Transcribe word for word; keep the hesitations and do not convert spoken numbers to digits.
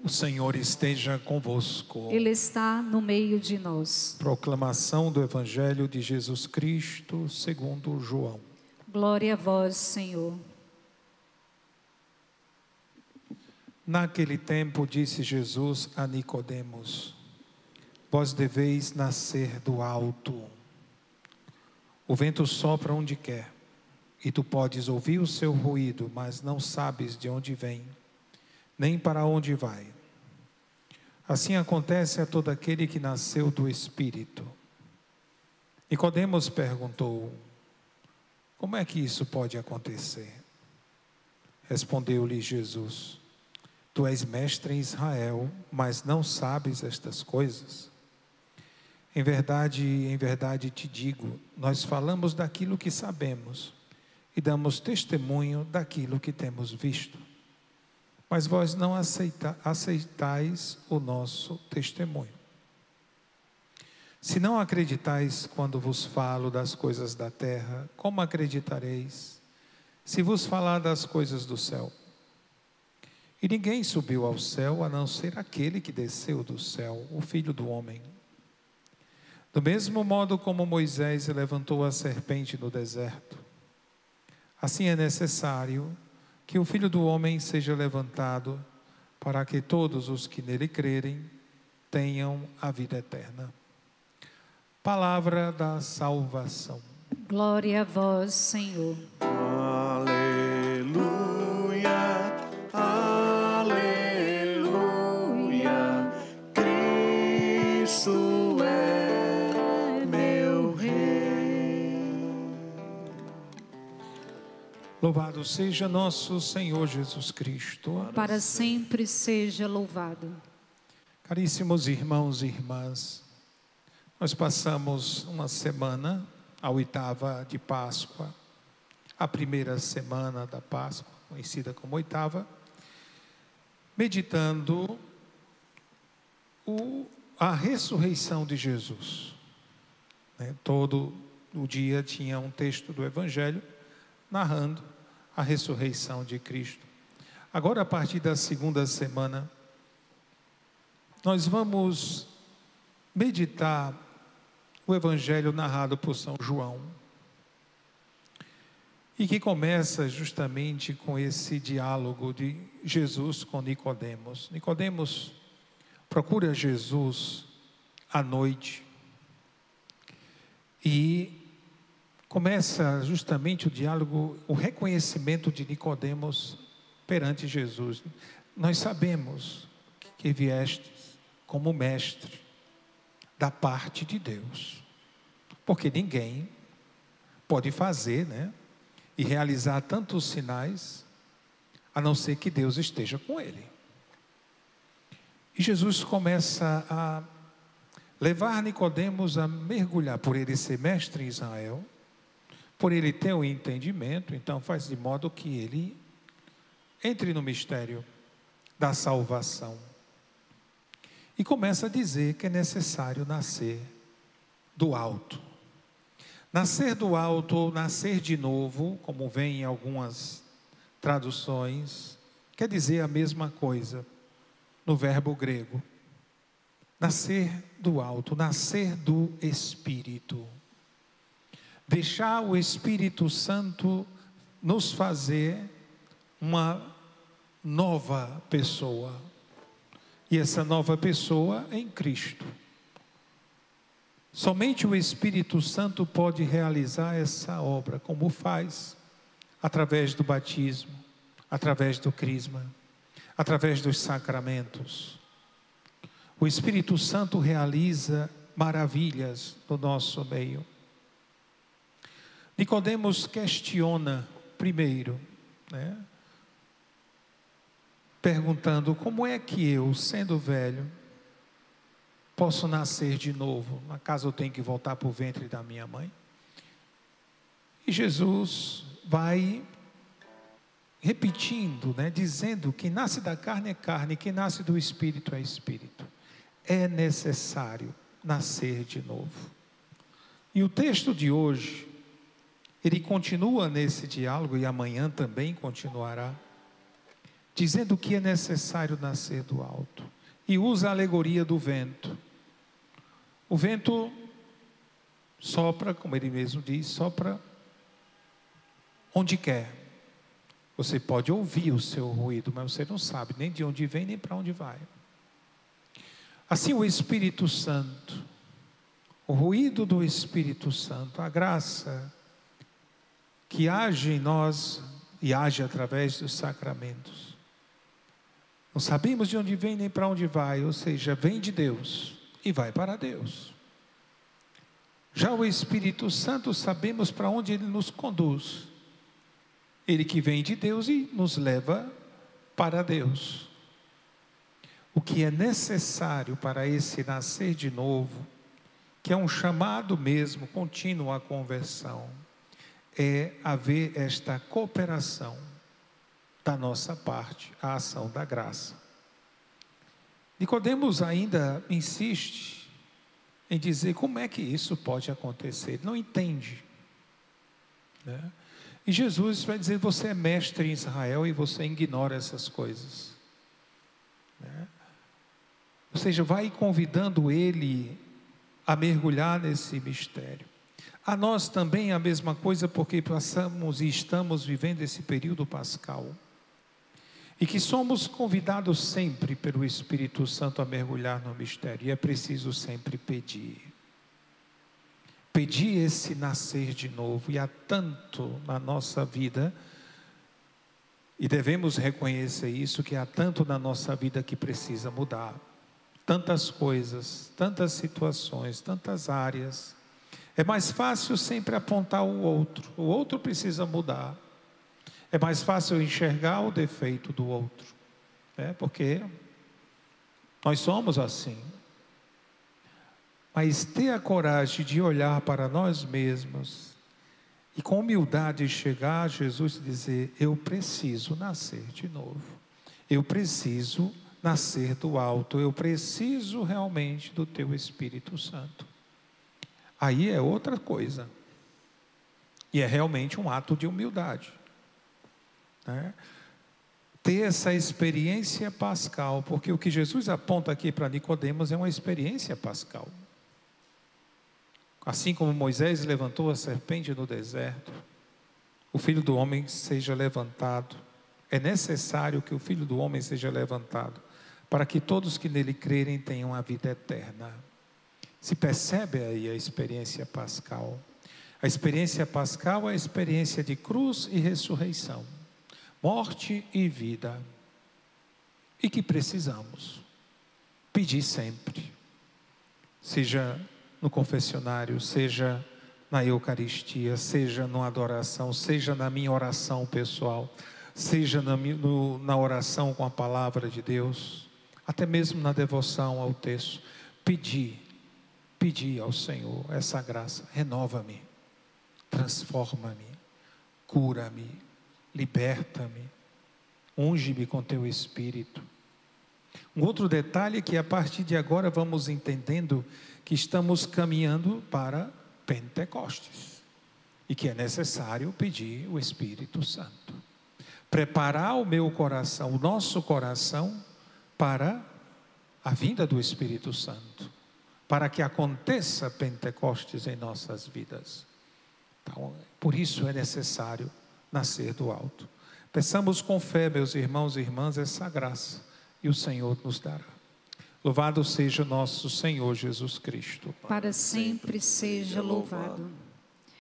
O Senhor esteja convosco. Ele está no meio de nós. Proclamação do Evangelho de Jesus Cristo segundo João. Glória a vós, Senhor. Naquele tempo disse Jesus a Nicodemos: vós deveis nascer do alto. O vento sopra onde quer, e tu podes ouvir o seu ruído, mas não sabes de onde vem, nem para onde vai. Assim acontece a todo aquele que nasceu do Espírito. Nicodemos perguntou: como é que isso pode acontecer? Respondeu-lhe Jesus: tu és mestre em Israel, mas não sabes estas coisas? Em verdade, em verdade te digo, nós falamos daquilo que sabemos e damos testemunho daquilo que temos visto. Mas vós não aceita, aceitais o nosso testemunho. Se não acreditais quando vos falo das coisas da terra, como acreditareis se vos falar das coisas do céu? E ninguém subiu ao céu a não ser aquele que desceu do céu, o Filho do Homem. Do mesmo modo como Moisés levantou a serpente no deserto, assim é necessário que o Filho do Homem seja levantado, para que todos os que nele crerem tenham a vida eterna. Palavra da salvação. Glória a vós, Senhor. Aleluia, aleluia, Cristo é meu Rei. Louvado seja nosso Senhor Jesus Cristo. Para sempre seja louvado. Caríssimos irmãos e irmãs, nós passamos uma semana, a oitava de Páscoa, a primeira semana da Páscoa, conhecida como oitava, meditando o, a ressurreição de Jesus. Né? Todo o dia tinha um texto do Evangelho narrando a ressurreição de Cristo. Agora, a partir da segunda semana, nós vamos meditar o Evangelho narrado por São João, e que começa justamente com esse diálogo de Jesus com Nicodemos. Nicodemos procura Jesus à noite e começa justamente o diálogo, o reconhecimento de Nicodemos perante Jesus. Nós sabemos que viestes como mestre da parte de Deus, porque ninguém pode fazer, né, e realizar tantos sinais, a não ser que Deus esteja com ele. E Jesus começa a levar Nicodemos a mergulhar, por ele ser mestre em Israel, por ele ter o entendimento, então faz de modo que ele entre no mistério da salvação. E começa a dizer que é necessário nascer do alto. Nascer do alto ou nascer de novo, como vem em algumas traduções, quer dizer a mesma coisa no verbo grego. Nascer do alto, nascer do Espírito. Deixar o Espírito Santo nos fazer uma nova pessoa. E essa nova pessoa é em Cristo. Somente o Espírito Santo pode realizar essa obra, como faz através do batismo, através do crisma, através dos sacramentos. O Espírito Santo realiza maravilhas no nosso meio. Nicodemos questiona primeiro, né, perguntando: como é que eu, sendo velho, posso nascer de novo? Acaso eu tenho que voltar para o ventre da minha mãe? E Jesus vai repetindo, né, dizendo: quem nasce da carne é carne, quem nasce do Espírito é Espírito. É necessário nascer de novo. E o texto de hoje, ele continua nesse diálogo, e amanhã também continuará, dizendo que é necessário nascer do alto. E usa a alegoria do vento. O vento sopra, como ele mesmo diz, sopra onde quer. Você pode ouvir o seu ruído, mas você não sabe nem de onde vem, nem para onde vai. Assim o Espírito Santo, o ruído do Espírito Santo, a graça que age em nós e age através dos sacramentos. Não sabemos de onde vem nem para onde vai, ou seja, vem de Deus e vai para Deus. Já o Espírito Santo, sabemos para onde ele nos conduz. Ele que vem de Deus e nos leva para Deus. O que é necessário para esse nascer de novo, que é um chamado mesmo contínuo à conversão, é haver esta cooperação da nossa parte, a ação da graça. Nicodemos ainda insiste em dizer como é que isso pode acontecer. Ele não entende, né? E Jesus vai dizer: você é mestre em Israel e você ignora essas coisas, né? Ou seja, vai convidando ele a mergulhar nesse mistério. A nós também a mesma coisa, porque passamos e estamos vivendo esse período pascal, e que somos convidados sempre pelo Espírito Santo a mergulhar no mistério, e é preciso sempre pedir. Pedir esse nascer de novo, e há tanto na nossa vida, e devemos reconhecer isso, que há tanto na nossa vida que precisa mudar. Tantas coisas, tantas situações, tantas áreas. É mais fácil sempre apontar o outro, o outro precisa mudar. É mais fácil enxergar o defeito do outro, né? Porque nós somos assim. Mas ter a coragem de olhar para nós mesmos e com humildade chegar a Jesus e dizer: eu preciso nascer de novo, eu preciso nascer do alto, eu preciso realmente do teu Espírito Santo. Aí é outra coisa, e é realmente um ato de humildade, né? Ter essa experiência pascal, porque o que Jesus aponta aqui para Nicodemos é uma experiência pascal. Assim como Moisés levantou a serpente no deserto, o Filho do Homem seja levantado. É necessário que o Filho do Homem seja levantado, para que todos que nele crerem tenham a vida eterna. Se percebe aí a experiência pascal. A experiência pascal é a experiência de cruz e ressurreição, morte e vida, e que precisamos pedir sempre, seja no confessionário, seja na Eucaristia, seja na adoração, seja na minha oração pessoal, seja na, no, na oração com a palavra de Deus, até mesmo na devoção ao texto. Pedir, pedir ao Senhor essa graça: renova-me, transforma-me, cura-me, liberta-me, unge-me com teu Espírito. Um outro detalhe é que a partir de agora vamos entendendo que estamos caminhando para Pentecostes e que é necessário pedir o Espírito Santo, preparar o meu coração, o nosso coração, para a vinda do Espírito Santo, para que aconteça Pentecostes em nossas vidas. Então, por isso é necessário nascer do alto. Peçamos com fé, meus irmãos e irmãs, essa graça, e o Senhor nos dará. Louvado seja nosso Senhor Jesus Cristo. Para sempre seja louvado.